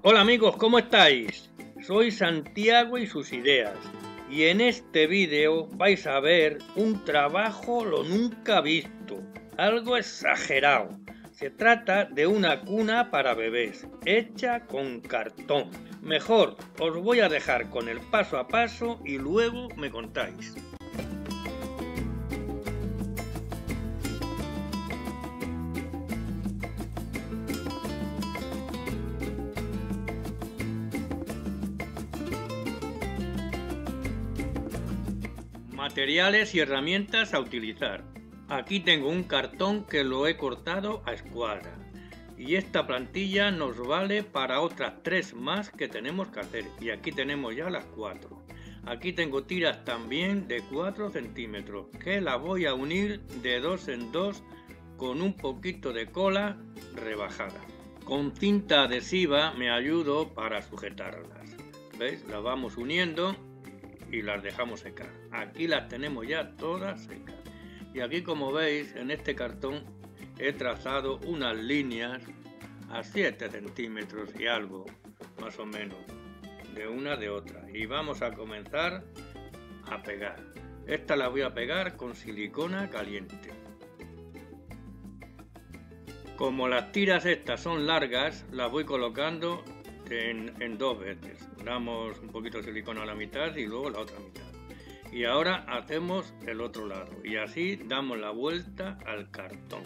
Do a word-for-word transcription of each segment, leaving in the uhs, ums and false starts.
Hola amigos, ¿cómo estáis? Soy Santiago y sus ideas, y en este vídeo vais a ver un trabajo lo nunca visto, algo exagerado. Se trata de una cuna para bebés, hecha con cartón. Mejor, os voy a dejar con el paso a paso y luego me contáis. Materiales y herramientas a utilizar. Aquí tengo un cartón que lo he cortado a escuadra y esta plantilla nos vale para otras tres más que tenemos que hacer, y aquí tenemos ya las cuatro. Aquí tengo tiras también de cuatro centímetros que las voy a unir de dos en dos con un poquito de cola rebajada. Con cinta adhesiva me ayudo para sujetarlas. ¿Veis? Las vamos uniendo y las dejamos secar. Aquí las tenemos ya todas secas, y aquí, como veis, en este cartón he trazado unas líneas a siete centímetros y algo, más o menos, de una de otra, y vamos a comenzar a pegar. Esta la voy a pegar con silicona caliente. Como las tiras estas son largas, las voy colocando En, en dos veces. Damos un poquito de silicona a la mitad y luego la otra mitad, y ahora hacemos el otro lado y así damos la vuelta al cartón.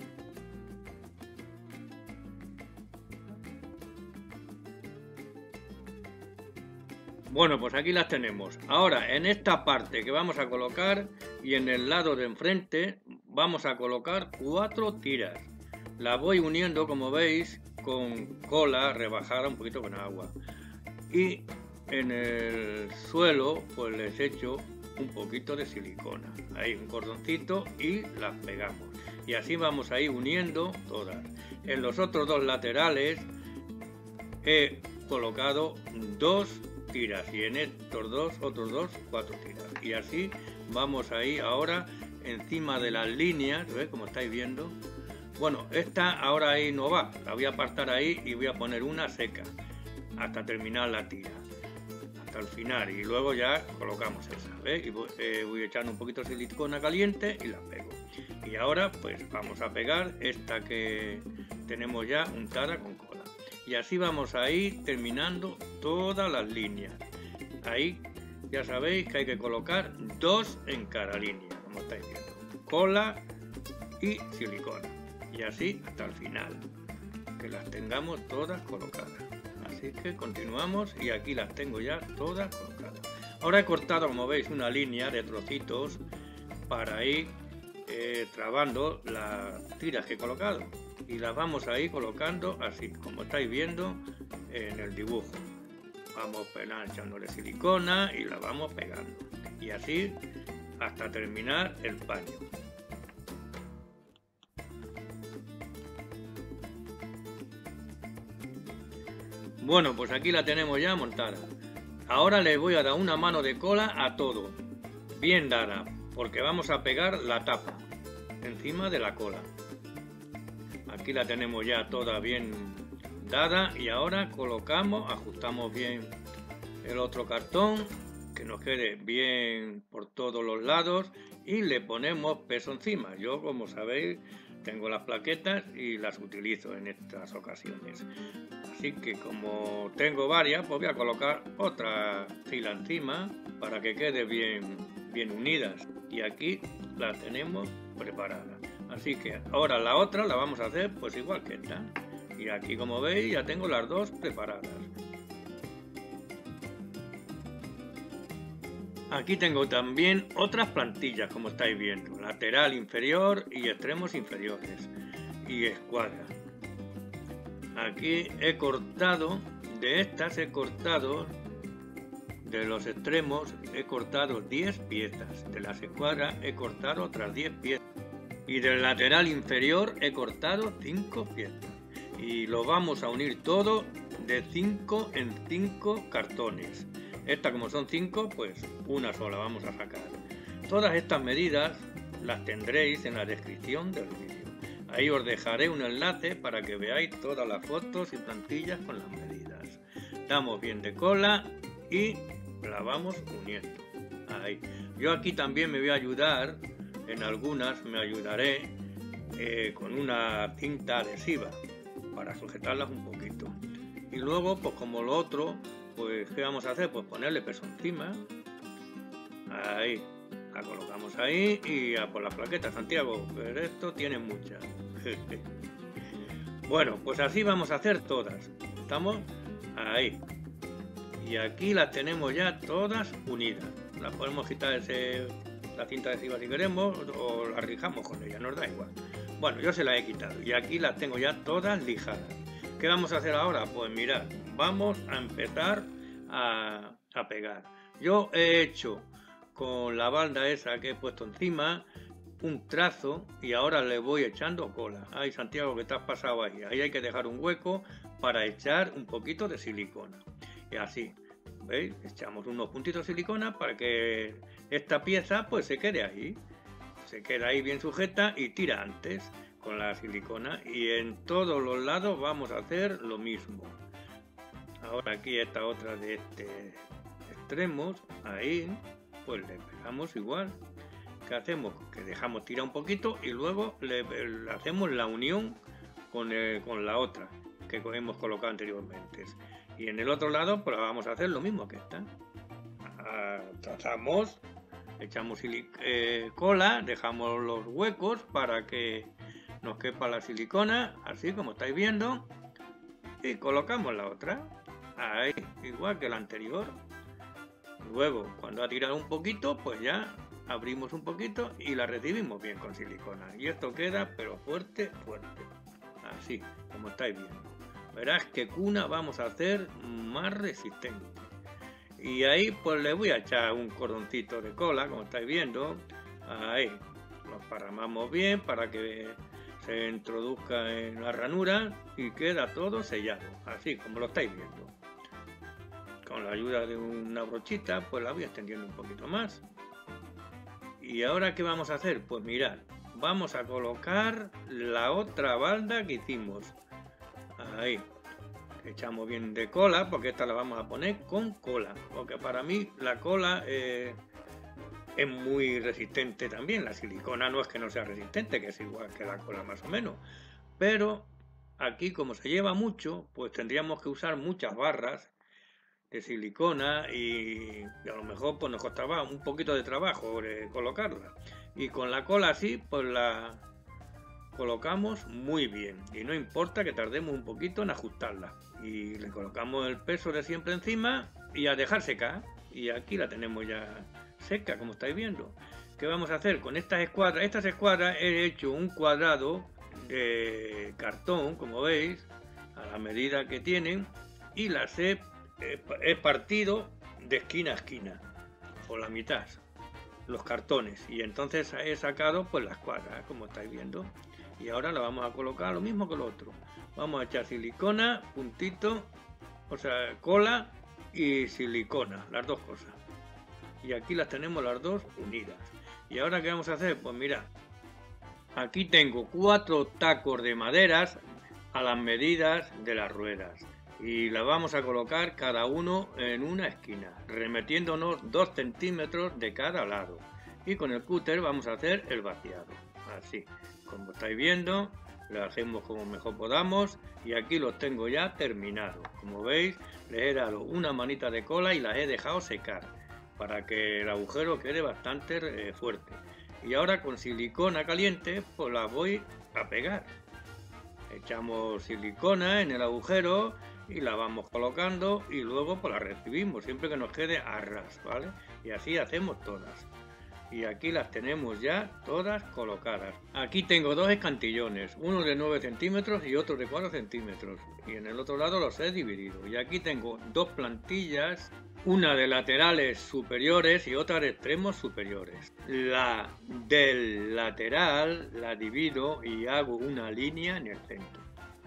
Bueno, pues aquí las tenemos. Ahora, en esta parte que vamos a colocar y en el lado de enfrente vamos a colocar cuatro tiras. Las voy uniendo, como veis, con cola rebajada un poquito con agua, y en el suelo pues les echo un poquito de silicona, ahí un cordoncito, y las pegamos, y así vamos a ir uniendo todas. En los otros dos laterales he colocado dos tiras y en estos dos otros dos cuatro tiras, y así vamos a ir ahora encima de las líneas. ¿Ves? Como estáis viendo. Bueno, esta ahora ahí no va, la voy a apartar ahí y voy a poner una seca hasta terminar la tira, hasta el final, y luego ya colocamos esa. ¿Ves? Y voy, eh, voy echando un poquito de silicona caliente y la pego. Y ahora pues vamos a pegar esta que tenemos ya untada con cola, y así vamos a ir terminando todas las líneas. Ahí ya sabéis que hay que colocar dos en cada línea, como estáis viendo, cola y silicona. Y así hasta el final, que las tengamos todas colocadas. Así que continuamos, y aquí las tengo ya todas colocadas. Ahora he cortado, como veis, una línea de trocitos para ir eh, trabando las tiras que he colocado, y las vamos a ir colocando así, como estáis viendo en el dibujo. Vamos echándole silicona y la vamos pegando, y así hasta terminar el paño. Bueno, pues aquí la tenemos ya montada. Ahora le voy a dar una mano de cola a todo, bien dada, porque vamos a pegar la tapa encima de la cola. Aquí la tenemos ya toda bien dada, y ahora colocamos, ajustamos bien el otro cartón, que nos quede bien por todos los lados, y le ponemos peso encima. Yo, como sabéis, tengo las plaquetas y las utilizo en estas ocasiones. Así que, como tengo varias, pues voy a colocar otra fila encima para que quede bien, bien unidas. Y aquí las tenemos preparadas. Así que ahora la otra la vamos a hacer pues igual que esta. Y aquí, como veis, ya tengo las dos preparadas. Aquí tengo también otras plantillas, como estáis viendo, lateral inferior y extremos inferiores, y escuadra. Aquí he cortado, de estas he cortado, de los extremos he cortado diez piezas, de las escuadras he cortado otras diez piezas, y del lateral inferior he cortado cinco piezas, y lo vamos a unir todo de cinco en cinco cartones. Esta, como son cinco, pues una sola vamos a sacar. Todas estas medidas las tendréis en la descripción del vídeo. Ahí os dejaré un enlace para que veáis todas las fotos y plantillas con las medidas. damos bien de cola y la vamos uniendo. Ahí. Yo aquí también me voy a ayudar, en algunas me ayudaré eh, con una cinta adhesiva para sujetarlas un poquito. Y luego, pues como lo otro, pues ¿qué vamos a hacer? Pues ponerle peso encima. Ahí. La colocamos ahí y a por las plaquetas, Santiago, pero esto tiene muchas. Bueno, pues así vamos a hacer todas. ¿Estamos? Ahí. Y aquí las tenemos ya todas unidas. Las podemos quitar ese, la cinta adhesiva si queremos o las lijamos con ella, nos da igual. Bueno, yo se las he quitado y aquí las tengo ya todas lijadas. ¿Qué vamos a hacer ahora? Pues mirad, vamos a empezar a, a pegar. Yo he hecho con la balda esa que he puesto encima un trazo y ahora le voy echando cola. Ay, Santiago, que te has pasado ahí. Ahí hay que dejar un hueco para echar un poquito de silicona. Y así, ¿veis? Echamos unos puntitos de silicona para que esta pieza pues se quede ahí. Se queda ahí bien sujeta y tira antes con la silicona. Y en todos los lados vamos a hacer lo mismo. Ahora aquí esta otra de este extremo, ahí, pues le pegamos igual. ¿Qué hacemos? Que dejamos tirar un poquito y luego le, le hacemos la unión con, el, con la otra que hemos colocado anteriormente. Y en el otro lado pues vamos a hacer lo mismo que esta. Ah, trazamos, echamos eh, cola, dejamos los huecos para que nos quepa la silicona, así como estáis viendo, y colocamos la otra, ahí, igual que la anterior. Luego, cuando ha tirado un poquito, pues ya abrimos un poquito y la recibimos bien con silicona. Y esto queda, pero fuerte, fuerte. Así, como estáis viendo. Verás qué cuna vamos a hacer más resistente. Y ahí, pues le voy a echar un cordoncito de cola, como estáis viendo. Ahí, lo parramamos bien para que se introduzca en la ranura y queda todo sellado. Así, como lo estáis viendo. Con la ayuda de una brochita, pues la voy extendiendo un poquito más. Y ahora, ¿qué vamos a hacer? Pues mirad, vamos a colocar la otra balda que hicimos. Ahí. Echamos bien de cola, porque esta la vamos a poner con cola. Porque para mí la cola eh, es muy resistente también. La silicona no es que no sea resistente, que es igual que la cola más o menos. Pero aquí, como se lleva mucho, pues tendríamos que usar muchas barras de silicona y, y a lo mejor pues nos costaba un poquito de trabajo de colocarla, y con la cola así pues la colocamos muy bien y no importa que tardemos un poquito en ajustarla, y le colocamos el peso de siempre encima y a dejar secar, y aquí la tenemos ya seca, como estáis viendo. ¿Qué vamos a hacer con estas escuadras? Estas escuadras he hecho un cuadrado de cartón, como veis, a la medida que tienen, y las he he partido de esquina a esquina, por la mitad, los cartones, y entonces he sacado pues las cuadras, como estáis viendo, y ahora la vamos a colocar lo mismo que lo otro. Vamos a echar silicona, puntito, o sea, cola y silicona, las dos cosas, y aquí las tenemos las dos unidas. Y ahora, ¿qué vamos a hacer? Pues mira, aquí tengo cuatro tacos de maderas a las medidas de las ruedas. Y la vamos a colocar cada uno en una esquina, remetiéndonos dos centímetros de cada lado. Y con el cúter vamos a hacer el vaciado. Así, como estáis viendo, lo hacemos como mejor podamos. Y aquí los tengo ya terminados. Como veis, les he dado una manita de cola y las he dejado secar, para que el agujero quede bastante eh, fuerte. Y ahora con silicona caliente, pues las voy a pegar. Echamos silicona en el agujero y la vamos colocando y luego pues la recibimos siempre que nos quede a ras, ¿vale? Y así hacemos todas. Y aquí las tenemos ya todas colocadas. Aquí tengo dos escantillones, uno de nueve centímetros y otro de cuatro centímetros. Y en el otro lado los he dividido. Y aquí tengo dos plantillas, una de laterales superiores y otra de extremos superiores. La del lateral la divido y hago una línea en el centro.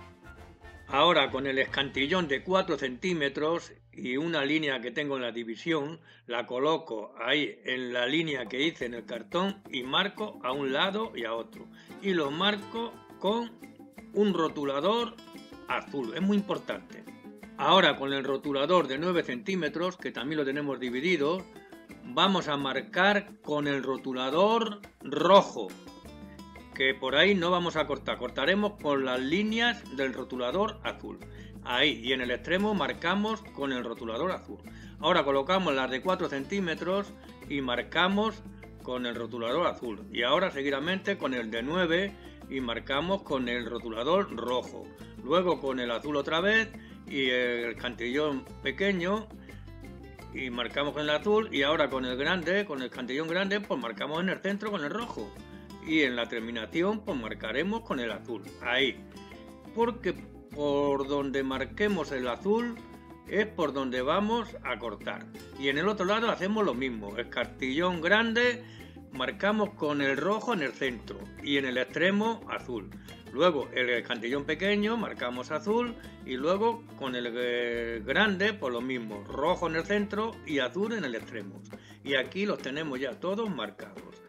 Ahora con el escantillón de cuatro centímetros y una línea que tengo en la división, la coloco ahí en la línea que hice en el cartón y marco a un lado y a otro. Y lo marco con un rotulador azul, es muy importante. Ahora con el rotulador de nueve centímetros, que también lo tenemos dividido, vamos a marcar con el rotulador rojo, que por ahí no vamos a cortar, cortaremos con las líneas del rotulador azul. Ahí, y en el extremo marcamos con el rotulador azul. Ahora colocamos las de cuatro centímetros y marcamos con el rotulador azul. Y ahora seguidamente con el de nueve y marcamos con el rotulador rojo. Luego con el azul otra vez y el cantillón pequeño y marcamos con el azul, y ahora con el grande, con el cantillón grande, pues marcamos en el centro con el rojo, y en la terminación pues marcaremos con el azul, ahí, porque por donde marquemos el azul es por donde vamos a cortar. Y en el otro lado hacemos lo mismo, el cantillón grande marcamos con el rojo en el centro y en el extremo azul. Luego el cantillón pequeño marcamos azul y luego con el grande pues lo mismo, rojo en el centro y azul en el extremo. Y aquí los tenemos ya todos marcados.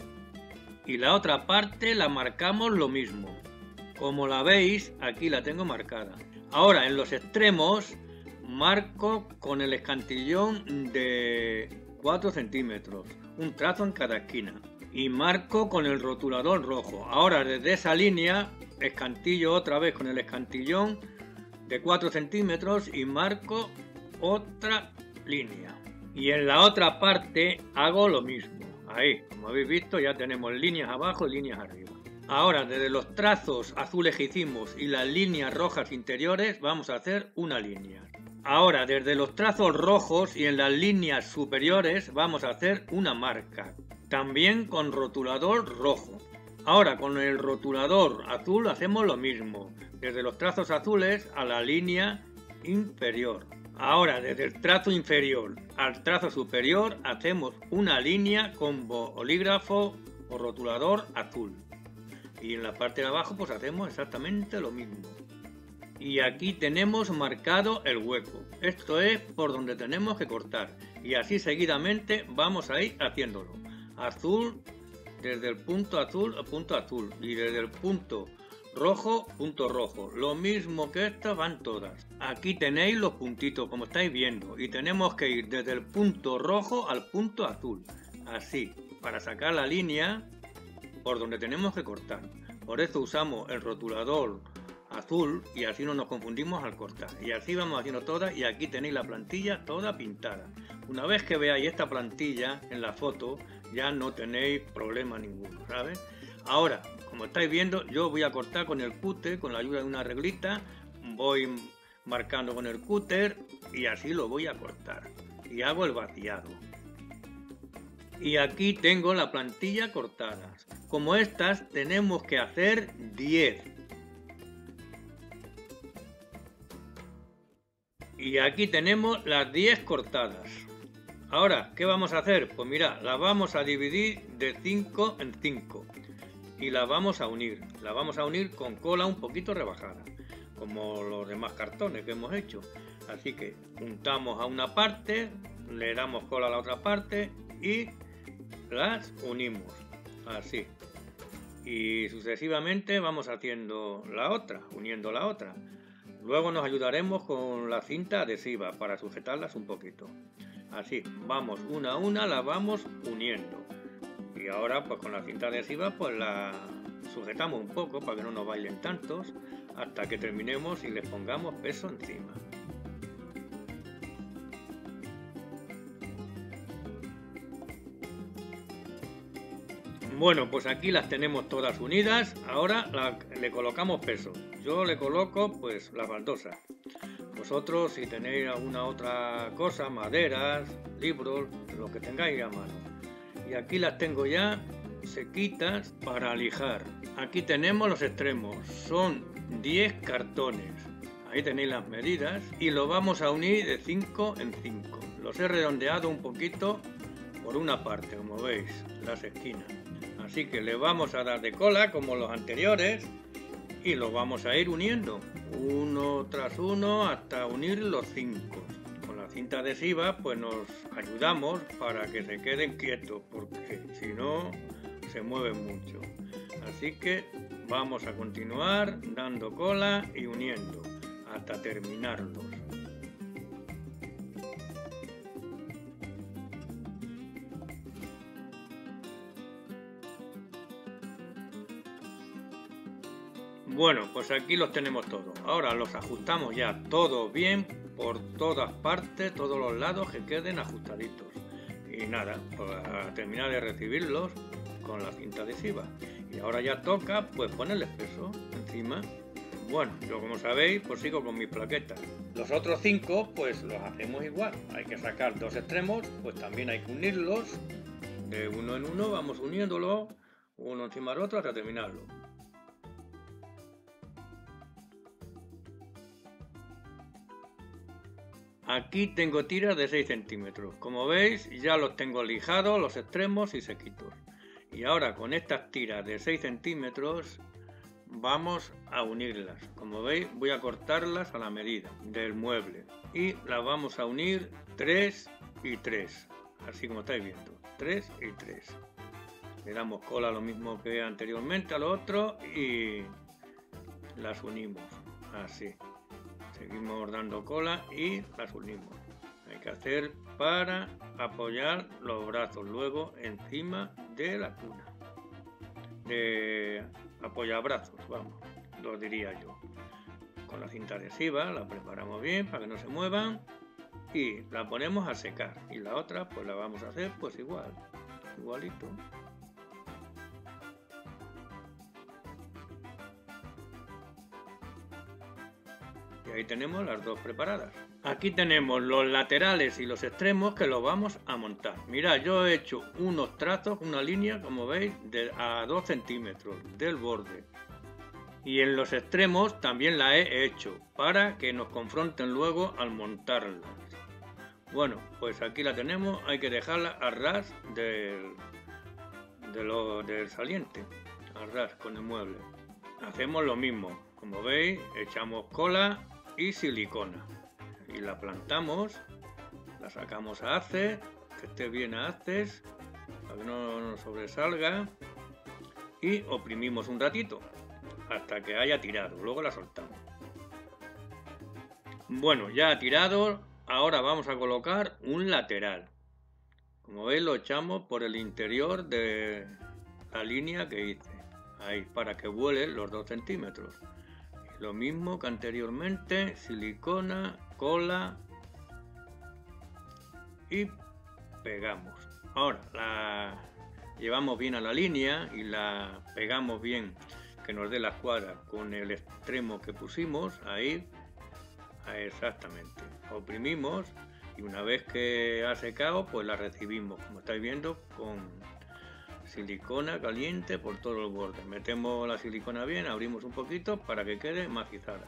Y la otra parte la marcamos lo mismo. Como la veis, aquí la tengo marcada. Ahora en los extremos marco con el escantillón de cuatro centímetros, un trazo en cada esquina. Y marco con el rotulador rojo. Ahora desde esa línea escantillo otra vez con el escantillón de cuatro centímetros y marco otra línea. Y en la otra parte hago lo mismo. Ahí, como habéis visto, ya tenemos líneas abajo y líneas arriba. Ahora desde los trazos azules que hicimos y las líneas rojas interiores vamos a hacer una línea. Ahora desde los trazos rojos y en las líneas superiores vamos a hacer una marca. También con rotulador rojo. Ahora con el rotulador azul hacemos lo mismo, desde los trazos azules a la línea inferior. Ahora desde el trazo inferior al trazo superior hacemos una línea con bolígrafo o rotulador azul. Y en la parte de abajo pues hacemos exactamente lo mismo. Y aquí tenemos marcado el hueco. Esto es por donde tenemos que cortar. Y así seguidamente vamos a ir haciéndolo. Azul, desde el punto azul a punto azul, y desde el punto rojo, punto rojo. Lo mismo que estas van todas. Aquí tenéis los puntitos como estáis viendo, y tenemos que ir desde el punto rojo al punto azul, así, para sacar la línea por donde tenemos que cortar. Por eso usamos el rotulador azul y así no nos confundimos al cortar. Y así vamos haciendo todas, y aquí tenéis la plantilla toda pintada. Una vez que veáis esta plantilla en la foto ya no tenéis problema ninguno, ¿sabes? Ahora, como estáis viendo, yo voy a cortar con el cúter, con la ayuda de una reglita, voy marcando con el cúter y así lo voy a cortar. Y hago el vaciado. Y aquí tengo la plantilla cortada. Como estas tenemos que hacer diez. Y aquí tenemos las diez cortadas. Ahora, ¿qué vamos a hacer? Pues mira, las vamos a dividir de cinco en cinco. Y las vamos a unir. Las vamos a unir con cola un poquito rebajada, como los demás cartones que hemos hecho. Así que juntamos a una parte, le damos cola a la otra parte y las unimos. Así. Y sucesivamente vamos haciendo la otra, uniendo la otra. Luego nos ayudaremos con la cinta adhesiva para sujetarlas un poquito. Así, vamos una a una, la vamos uniendo. Y ahora pues con la cinta adhesiva pues la sujetamos un poco para que no nos bailen tantos, hasta que terminemos y les pongamos peso encima. Bueno, pues aquí las tenemos todas unidas. Ahora la, le colocamos peso. Yo le coloco pues la baldosa. Vosotros, si tenéis alguna otra cosa, maderas, libros, lo que tengáis a mano. Y aquí las tengo ya sequitas para lijar. Aquí tenemos los extremos, son diez cartones. Ahí tenéis las medidas y lo vamos a unir de cinco en cinco. Los he redondeado un poquito por una parte, como veis, las esquinas. Así que le vamos a dar de cola como los anteriores y los vamos a ir uniendo uno tras uno hasta unir los cinco. Con la cinta adhesiva pues nos ayudamos para que se queden quietos, porque si no se mueven mucho. Así que vamos a continuar dando cola y uniendo hasta terminarlos. Bueno, pues aquí los tenemos todos. Ahora los ajustamos ya todos bien por todas partes, todos los lados, que queden ajustaditos. Y nada, pues a terminar de recibirlos con la cinta adhesiva. Y ahora ya toca pues ponerles peso encima. Bueno, yo como sabéis pues sigo con mis plaquetas. Los otros cinco pues los hacemos igual. Hay que sacar dos extremos, pues también hay que unirlos. De uno en uno vamos uniéndolo, uno encima del otro hasta terminarlo. Aquí tengo tiras de seis centímetros. Como veis ya los tengo lijados, los extremos y sequitos. Y ahora con estas tiras de seis centímetros vamos a unirlas. Como veis voy a cortarlas a la medida del mueble. Y las vamos a unir tres y tres. Así como estáis viendo. tres y tres. Le damos cola lo mismo que anteriormente a lo otro y las unimos. Así. Seguimos dando cola y las unimos. Hay que hacer para apoyar los brazos luego encima de la cuna. De apoyabrazos, vamos, lo diría yo. Con la cinta adhesiva la preparamos bien para que no se muevan y la ponemos a secar. Y la otra pues la vamos a hacer pues igual, igualito. Y ahí tenemos las dos preparadas. Aquí tenemos los laterales y los extremos que los vamos a montar. Mirad, yo he hecho unos trazos, una línea, como veis, de a dos centímetros del borde. Y en los extremos también la he hecho, para que nos confronten luego al montarlas. Bueno, pues aquí la tenemos, hay que dejarla a ras del, de lo, del saliente, a ras con el mueble. Hacemos lo mismo, como veis, echamos cola y silicona y la plantamos, la sacamos a haces, que esté bien a haces para que no nos sobresalga y oprimimos un ratito hasta que haya tirado, luego la soltamos. Bueno, ya ha tirado, ahora vamos a colocar un lateral. Como veis lo echamos por el interior de la línea que hice, ahí, para que vuelen los dos centímetros. Lo mismo que anteriormente, silicona, cola y pegamos. Ahora la llevamos bien a la línea y la pegamos bien, que nos dé la cuadra con el extremo que pusimos ahí, exactamente. Oprimimos y una vez que ha secado pues la recibimos, como estáis viendo, con silicona caliente por todo el borde. Metemos la silicona bien, abrimos un poquito para que quede macizada.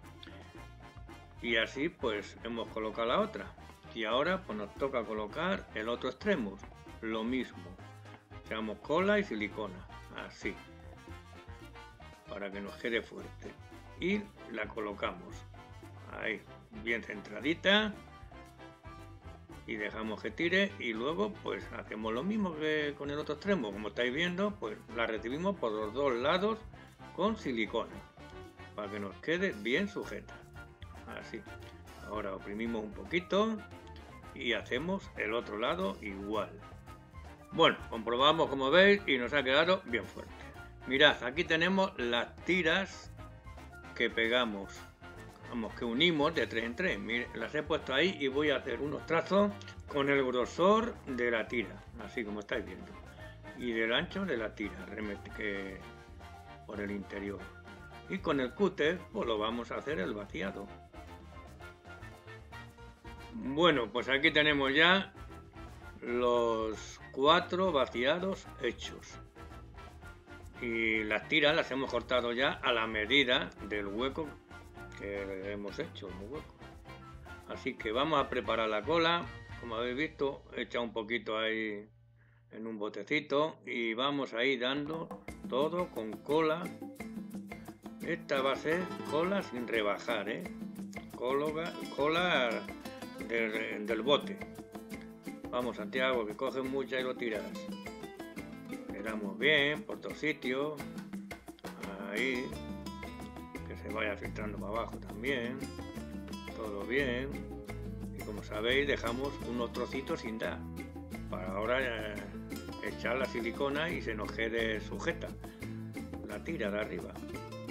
Y así pues hemos colocado la otra. Y ahora pues nos toca colocar el otro extremo. Lo mismo. Echamos cola y silicona. Así. Para que nos quede fuerte. Y la colocamos. Ahí. Bien centradita. Y dejamos que tire y luego pues hacemos lo mismo que con el otro extremo. Como estáis viendo pues la recibimos por los dos lados con silicona para que nos quede bien sujeta, así. Ahora oprimimos un poquito y hacemos el otro lado igual. Bueno, comprobamos como veis y nos ha quedado bien fuerte. Mirad, aquí tenemos las tiras que pegamos, vamos, que unimos de tres en tres. Mire, las he puesto ahí y voy a hacer unos trazos con el grosor de la tira, así como estáis viendo, y del ancho de la tira, que por el interior. Y con el cúter pues lo vamos a hacer el vaciado. Bueno, pues aquí tenemos ya los cuatro vaciados hechos. Y las tiras las hemos cortado ya a la medida del hueco que hemos hecho, un hueco. Así que vamos a preparar la cola. Como habéis visto, he echado un poquito ahí en un botecito y vamos a ir dando todo con cola. Esta va a ser cola sin rebajar, ¿eh? Cola, cola del, del bote. Vamos, Santiago, que coges mucha y lo tiras. Le damos bien por todos sitios. Ahí. Que se vaya filtrando para abajo también. Todo bien. Y como sabéis, dejamos unos trocitos sin dar. Para ahora eh, echar la silicona y se nos quede sujeta la tira de arriba.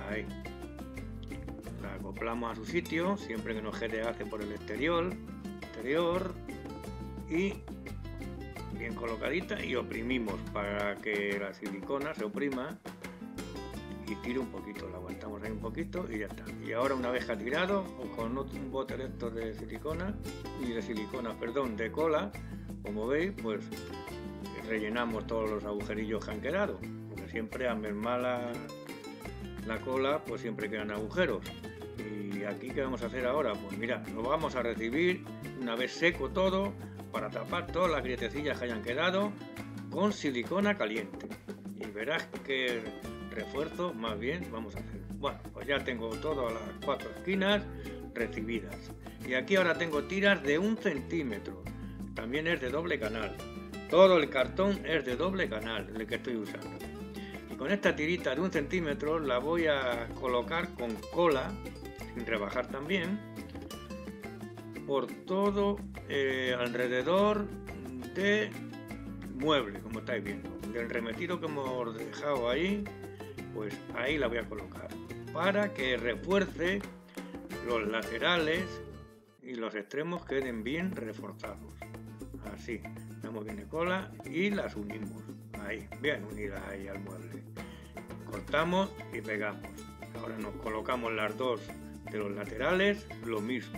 Ahí. La acoplamos a su sitio, siempre que nos quede hace por el exterior, exterior y bien colocadita, y oprimimos para que la silicona se oprima y tire un poquito, la aguantamos ahí un poquito y ya está. Y ahora una vez que ha tirado, o con un bote de estos de silicona, y de silicona, perdón, de cola, como veis, pues rellenamos todos los agujerillos que han quedado, porque siempre a mermar la, la cola, pues siempre quedan agujeros. Y aquí, ¿qué vamos a hacer ahora? Pues mira, lo vamos a recibir una vez seco todo, para tapar todas las grietecillas que hayan quedado con silicona caliente. Y verás que refuerzo más bien vamos a hacer. Bueno, pues ya tengo todas las cuatro esquinas recibidas. Y aquí ahora tengo tiras de un centímetro. También es de doble canal. Todo el cartón es de doble canal, el que estoy usando. Y con esta tirita de un centímetro la voy a colocar con cola, sin rebajar también, por todo eh, alrededor de mueble, como estáis viendo. Del remetido que hemos dejado ahí, pues ahí la voy a colocar, para que refuerce los laterales y los extremos queden bien reforzados. Así, damos bien de cola y las unimos. Ahí, bien unidas ahí al mueble. Cortamos y pegamos. Ahora nos colocamos las dos de los laterales, lo mismo.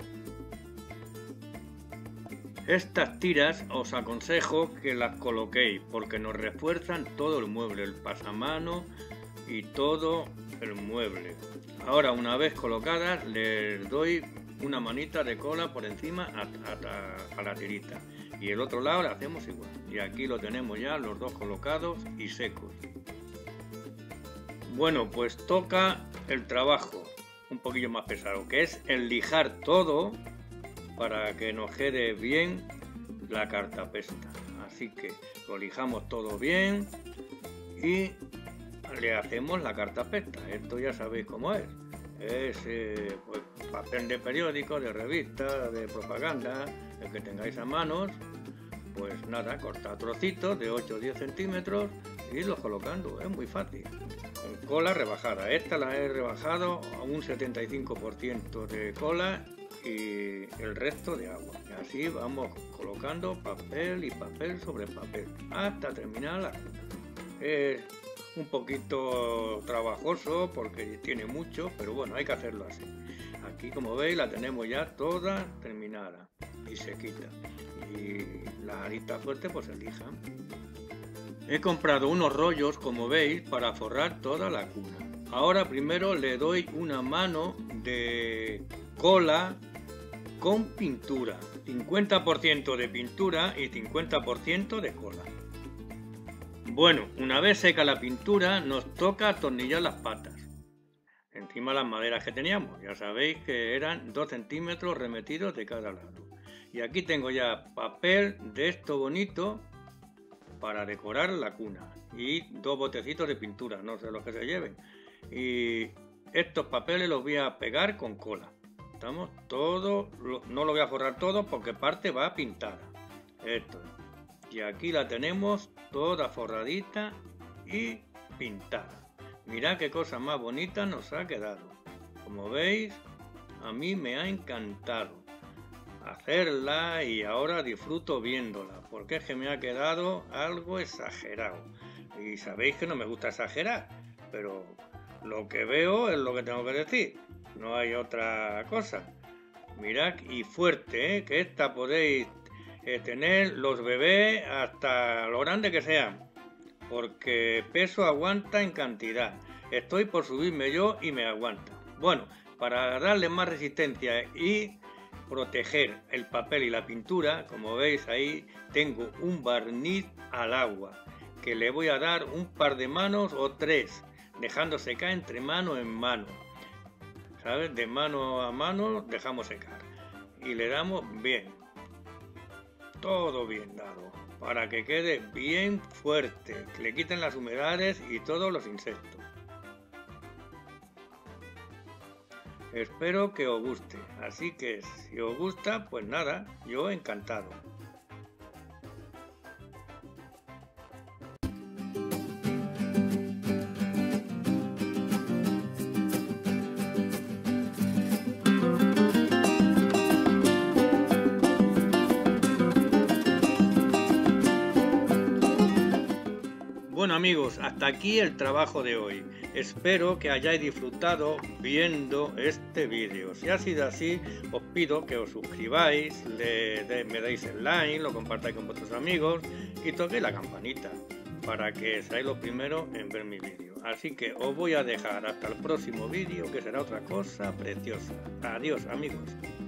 Estas tiras os aconsejo que las coloquéis porque nos refuerzan todo el mueble, el pasamano y todo el mueble. Ahora, una vez colocadas, les doy una manita de cola por encima a, a, a la tirita, y el otro lado le hacemos igual. Y aquí lo tenemos ya los dos colocados y secos. Bueno, pues toca el trabajo un poquillo más pesado, que es el lijar todo para que nos quede bien la cartapesta. Así que lo lijamos todo bien y le hacemos la cartapesta. Esto ya sabéis cómo es. Es eh, pues, papel de periódico, de revista, de propaganda, el que tengáis a manos. Pues nada, cortar trocitos de ocho o diez centímetros y los colocando. Es muy fácil. Con cola rebajada. Esta la he rebajado a un setenta y cinco por ciento de cola y el resto de agua. Y así vamos colocando papel y papel sobre papel hasta terminar la cuna. Es un poquito trabajoso porque tiene mucho, pero bueno, hay que hacerlo así. Aquí, como veis, la tenemos ya toda terminada y se quita. Y la arista fuerte pues se lija. He comprado unos rollos, como veis, para forrar toda la cuna. Ahora primero le doy una mano de cola con pintura, cincuenta por ciento de pintura y cincuenta por ciento de cola. Bueno, una vez seca la pintura, nos toca atornillar las patas encima de las maderas que teníamos. Ya sabéis que eran dos centímetros remetidos de cada lado. Y aquí tengo ya papel de esto bonito para decorar la cuna y dos botecitos de pintura, no sé los que se lleven. Y estos papeles los voy a pegar con cola. Estamos todo, no lo voy a forrar todo porque parte va pintada. Esto. Y aquí la tenemos toda forradita y pintada. Mirad qué cosa más bonita nos ha quedado. Como veis, a mí me ha encantado hacerla y ahora disfruto viéndola, porque es que me ha quedado algo exagerado. Y sabéis que no me gusta exagerar, pero lo que veo es lo que tengo que decir. No hay otra cosa. Mirad, y fuerte, ¿eh? Que esta podéis eh, tener los bebés hasta lo grande que sean, porque peso aguanta en cantidad. Estoy por subirme yo y me aguanta. Bueno, para darle más resistencia y proteger el papel y la pintura, como veis ahí tengo un barniz al agua que le voy a dar un par de manos o tres, dejando secar entre mano en mano. ¿Sabes? De mano a mano dejamos secar y le damos bien, todo bien dado, para que quede bien fuerte, que le quiten las humedades y todos los insectos. Espero que os guste, así que si os gusta, pues nada, yo encantado. Bueno amigos, hasta aquí el trabajo de hoy. Espero que hayáis disfrutado viendo este vídeo. Si ha sido así, os pido que os suscribáis, le de, me deis el like, lo compartáis con vuestros amigos y toquéis la campanita para que seáis los primeros en ver mi vídeo. Así que os voy a dejar hasta el próximo vídeo, que será otra cosa preciosa. Adiós amigos.